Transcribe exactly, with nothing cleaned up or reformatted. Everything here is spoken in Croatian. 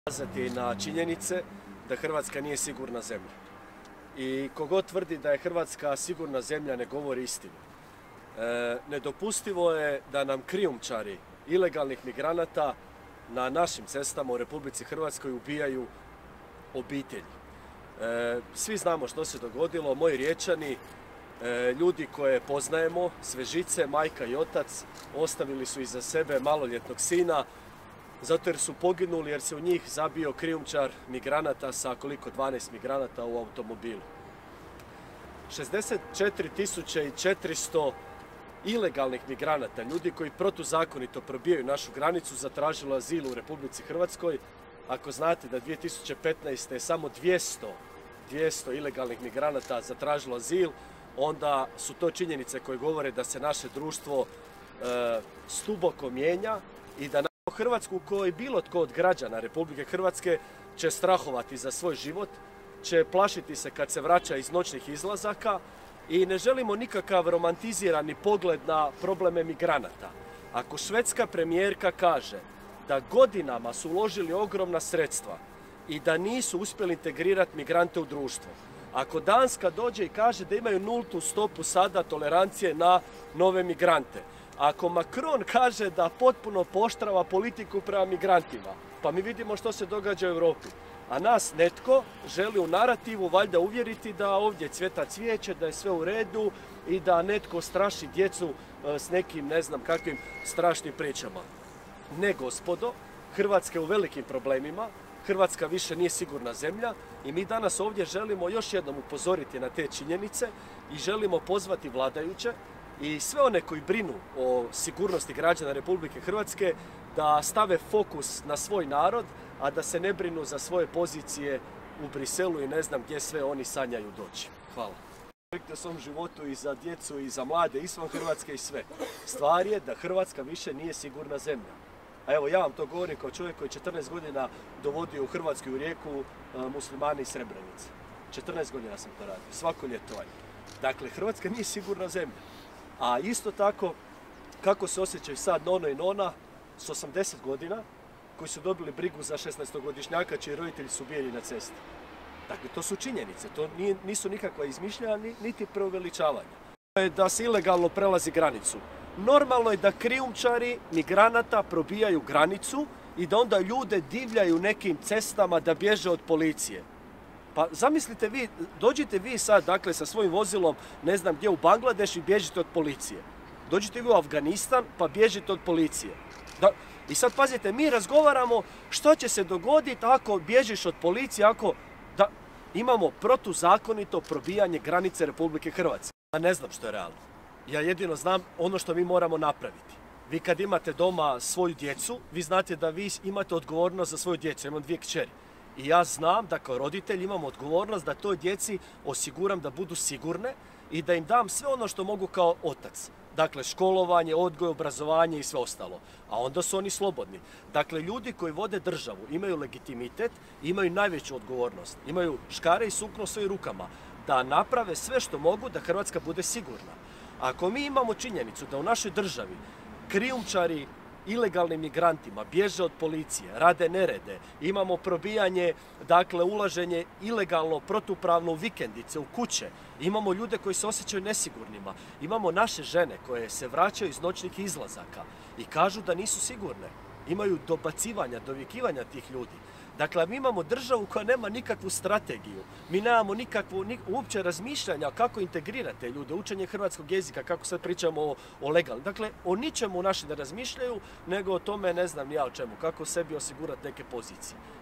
ukazati na činjenice da Hrvatska nije sigurna zemlja. I kogod tvrdi da je Hrvatska sigurna zemlja ne govori istinu. E, nedopustivo je da nam krijumčari ilegalnih migranata na našim cestama u Republici Hrvatskoj ubijaju obitelji. E, svi znamo što se dogodilo, moji Riječani, e, ljudi koje poznajemo, svežice, majka i otac, ostavili su iza sebe maloljetnog sina, zato jer su poginuli jer se u njih zabio krijumčar migranata sa koliko dvanaest migranata u automobilu. šezdeset četiri tisuće četiristo ilegalnih migranata, ljudi koji protuzakonito probijaju našu granicu, zatražilo azil u Republici Hrvatskoj. Ako znate da dvije tisuće petnaeste. je samo dvjesto, dvjesto ilegalnih migranata zatražilo azil, onda su to činjenice koje govore da se naše društvo e, stuboko mijenja i da u Hrvatsku u kojoj bilo tko od građana Republike Hrvatske će strahovati za svoj život, će plašiti se kad se vraća iz noćnih izlazaka i ne želimo nikakav romantizirani pogled na probleme migranata. Ako švedska premijerka kaže da godinama su uložili ogromna sredstva i da nisu uspjeli integrirati migrante u društvo, ako Danska dođe i kaže da imaju nultu stopu sada tolerancije na nove migrante, ako Macron kaže da potpuno pooštrava politiku prema migrantima, pa mi vidimo što se događa u Europi. A nas netko želi u narativu valjda uvjeriti da ovdje cvjeta cvijeće, da je sve u redu i da netko straši djecu s nekim ne znam kakvim strašnim pričama. Ne gospodo, Hrvatska je u velikim problemima, Hrvatska više nije sigurna zemlja i mi danas ovdje želimo još jednom upozoriti na te činjenice i želimo pozvati vladajuće i sve one koji brinu o sigurnosti građana Republike Hrvatske da stave fokus na svoj narod, a da se ne brinu za svoje pozicije u Briselu i ne znam gdje sve oni sanjaju doći. Hvala. U svom životu i za djecu i za mlade, izvan Hrvatske i sve. Stvar je da Hrvatska više nije sigurna zemlja. A evo ja vam to govorim kao čovjek koji četrnaest godina dovodio u Hrvatsku i u Rijeku muslimane iz Srebrenice. četrnaest godina sam to radio, svako ljetovanje. Dakle, Hrvatska nije sigurna zemlja. A isto tako, kako se osjećaju sad nono i nona s osamdeset godina, koji su dobili brigu za šesnaestogodišnjaka čiji roditelji su ubijeni na cesti. Dakle, to su činjenice, to nije, nisu nikakva izmišljanja, niti preuveličavanja. Da se ilegalno prelazi granicu. Normalno je da krijumčari migranata probijaju granicu i da onda ljude divljaju nekim cestama da bježe od policije. Pa zamislite vi, dođite vi sad dakle sa svojim vozilom ne znam gdje u Bangladeš i bježite od policije. Dođite vi u Afganistan pa bježite od policije. Da, I sad pazite, mi razgovaramo što će se dogoditi ako bježiš od policije, ako da, imamo protuzakonito probijanje granice Republike Hrvatske. Ja ne znam što je realno. Ja jedino znam ono što mi moramo napraviti. Vi kad imate doma svoju djecu, vi znate da vi imate odgovornost za svoju djecu. Ja imam dvije kćeri. I ja znam da kao roditelj imam odgovornost da toj djeci osiguram da budu sigurne i da im dam sve ono što mogu kao otac. Dakle, školovanje, odgoj, obrazovanje i sve ostalo. A onda su oni slobodni. Dakle, ljudi koji vode državu imaju legitimitet, imaju najveću odgovornost. Imaju škare i sukno u svojim rukama da naprave sve što mogu da Hrvatska bude sigurna. Ako mi imamo činjenicu da u našoj državi krijumčari ilegalnim migrantima bježe od policije, rade nerede, imamo probijanje, dakle ulaženje ilegalno, protupravno u vikendice, u kuće, imamo ljude koji se osjećaju nesigurnima, imamo naše žene koje se vraćaju iz noćnih izlazaka i kažu da nisu sigurne, imaju dobacivanja, dovikivanja tih ljudi. Dakle, mi imamo državu koja nema nikakvu strategiju, mi nemamo nikakvu nik, uopće razmišljanja kako integrirati te ljude, učenje hrvatskog jezika, kako sad pričamo o, o legalnom. Dakle, o ničemu naši ne razmišljaju, nego o tome ne znam ni ja o čemu, kako sebi osigurati neke pozicije.